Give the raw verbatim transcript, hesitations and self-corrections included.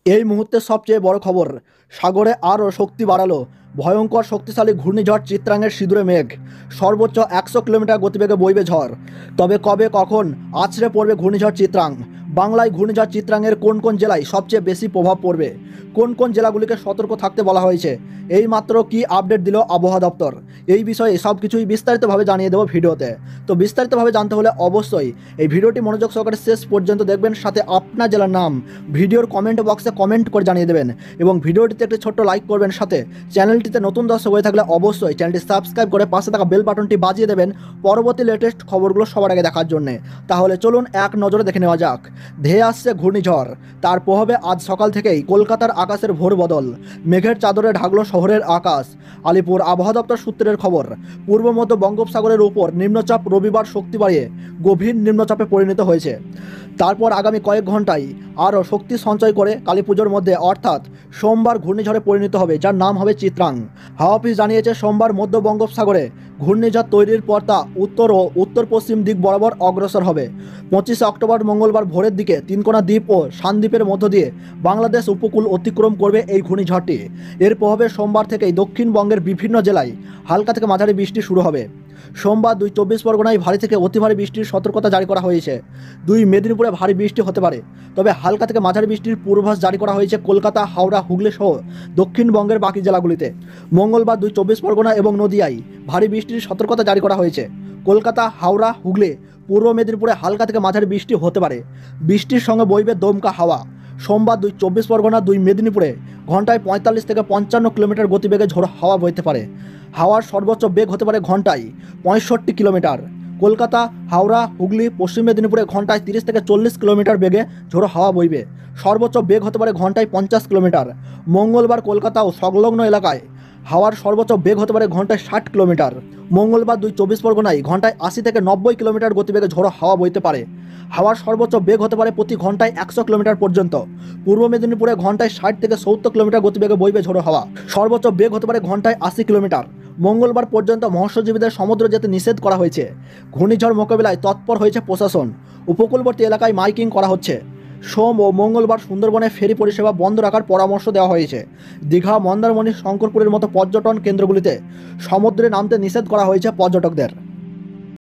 এই মুহূর্তে সবচেয়ে বড় খবর, সাগরে আরও শক্তি বাড়ালো ভয়ঙ্কর শক্তিশালী ঘূর্ণিঝড় চিত্রাঙের সিঁদুরে মেঘ। সর্বোচ্চ একশো কিলোমিটার গতিবেগে বইবে ঝড়। তবে কবে কখন আছড়ে পড়বে ঘূর্ণিঝড় চিত্রাং? বাংলায় ঘূর্ণিঝড় চিত্রাঙের কোন কোন জেলায় সবচেয়ে বেশি প্রভাব পড়বে? কোন কোন জেলাগুলিকে সতর্ক থাকতে বলা হয়েছে? এই মাত্র কি আপডেট দিল আবহাওয়া দপ্তর? এই বিষয়ে সব কিছুই বিস্তারিতভাবে জানিয়ে দেবো ভিডিওতে। তো বিস্তারিতভাবে জানতে হলে অবশ্যই এই ভিডিওটি মনোযোগ সহকারে শেষ পর্যন্ত দেখবেন, সাথে আপনার জেলার নাম ভিডিওর কমেন্ট বক্সে কমেন্ট করে জানিয়ে দেবেন এবং ভিডিওটিতে একটি ছোট্ট লাইক করবেন। সাথে চ্যানেলটিতে নতুন দর্শক হয়ে থাকলে অবশ্যই চ্যানেলটি সাবস্ক্রাইব করে পাশে থাকা বেল বাটনটি বাজিয়ে দেবেন পরবর্তী লেটেস্ট খবরগুলো সবার আগে দেখার জন্য। তাহলে চলুন এক নজরে দেখে নেওয়া যাক। ধেয়ে আসছে ঘূর্ণিঝড়, তার প্রভাবে আজ সকাল থেকেই কলকাতার আকাশের ভোর বদল। মেঘের চাদরে ঢাকলো শহরের আকাশ। আলিপুর আবহাওয়া দপ্তর সূত্রের খবর, পূর্ব মধ্য বঙ্গোপসাগরের উপর নিম্নচাপ রবিবার শক্তি বাড়িয়ে গভীর নিম্নচাপে পরিণত হয়েছে। তারপর আগামী কয়েক ঘন্টায় আরও শক্তি সঞ্চয় করে কালীপুজোর মধ্যে অর্থাৎ সোমবার ঘূর্ণিঝড়ে পরিণত হবে, যার নাম হবে চিত্রাং। হাওয়া অফিস জানিয়েছে সোমবার মধ্য বঙ্গোপসাগরে ঘূর্ণিঝড় তৈরির পর তা উত্তর ও উত্তর পশ্চিম দিক বরাবর অগ্রসর হবে। পঁচিশে অক্টোবর মঙ্গলবার ভোরের দিকে তিনকোনা দ্বীপ ও সানদ্বীপের মধ্য দিয়ে বাংলাদেশ উপকূল অতিক্রম করবে এই ঘূর্ণিঝড়টি। এর প্রভাবে সোমবার থেকেই দক্ষিণবঙ্গের বিভিন্ন জেলায় হালকা থেকে মাঝারি বৃষ্টি শুরু হবে। সোমবার দুই চব্বিশ পরগনায় ভারী থেকে অতি ভারী বৃষ্টির সতর্কতা জারি করা হয়েছে। দুই মেদিনীপুরে ভারী বৃষ্টি হতে পারে, তবে হালকা থেকে মাঝারি বৃষ্টির পূর্বাভাস জারি করা হয়েছে কলকাতা, হাওড়া, হুগলি সহ দক্ষিণবঙ্গের বাকি জেলাগুলিতে। মঙ্গলবার দুই চব্বিশ পরগনা এবং নদিয়ায় ভারী বৃষ্টির সতর্কতা জারি করা হয়েছে। কলকাতা, হাওড়া, হুগলি, পূর্ব মেদিনীপুরে হালকা থেকে মাঝারি বৃষ্টি হতে পারে। বৃষ্টির সঙ্গে বইবে দমকা হাওয়া। সোমবার দুই চব্বিশ পরগনা, দুই মেদিনীপুরে ঘন্টায় পঁয়তাল্লিশ থেকে পঞ্চান্ন কিলোমিটার গতিবেগে ঝোড়ো হাওয়া বইতে পারে। হাওয়ার সর্বোচ্চ বেগ হতে পারে ঘন্টায় পঁয়ষট্টি কিলোমিটার। কলকাতা, হাওড়া, হুগলি, পশ্চিম মেদিনীপুরে ঘন্টায় তিরিশ থেকে চল্লিশ কিলোমিটার বেগে ঝোড়ো হাওয়া বইবে। সর্বোচ্চ বেগ হতে পারে ঘন্টায় পঞ্চাশ কিলোমিটার। মঙ্গলবার কলকাতা ও সংলগ্ন এলাকায় হাওয়ার সর্বোচ্চ বেগ হতে পারে ঘন্টায় ষাট কিলোমিটার। মঙ্গলবার দুই চব্বিশ পরগনায় ঘন্টায় আশি থেকে নব্বই কিলোমিটার গতিবেগে ঝোড়ো হাওয়া বইতে পারে। হাওয়ার সর্বোচ্চ বেগ হতে পারে প্রতি ঘন্টায় একশো কিলোমিটার পর্যন্ত। পূর্ব মেদিনীপুরে ঘন্টায় ষাট থেকে সত্তর কিলোমিটার গতিবেগে বইবে ঝোড়ো হাওয়া। সর্বোচ্চ বেগ হতে পারে ঘন্টায় আশি কিলোমিটার। মঙ্গলবার পর্যন্ত মৎস্যজীবীদের সমুদ্র যেতে নিষেধ করা হয়েছে। ঘূর্ণিঝড় মোকাবিলায় তৎপর হয়েছে প্রশাসন। উপকূলবর্তী এলাকায় মাইকিং করা হচ্ছে। সোম ও মঙ্গলবার সুন্দরবনে ফেরি পরিষেবা বন্ধ রাখার পরামর্শ দেওয়া হয়েছে। দীঘা, মন্দারমণি, শঙ্করপুরের মতো পর্যটন কেন্দ্রগুলিতে সমুদ্রে নামতে নিষেধ করা হয়েছে পর্যটকদের।